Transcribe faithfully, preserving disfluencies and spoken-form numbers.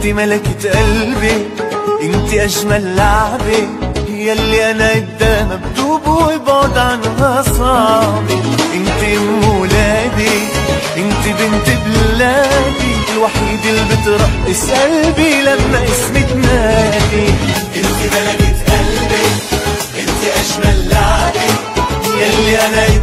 ملكة قلبي، انت اجمل لعبة، يلي انا قدامها بدوب وبعد عنها صعبة. انت ام ولادي، انت بنت بلادي، الوحيدة اللي بترقص قلبي لما اسمي تنادي. انت ملكة قلبي، انت اجمل لعبة، يلي انا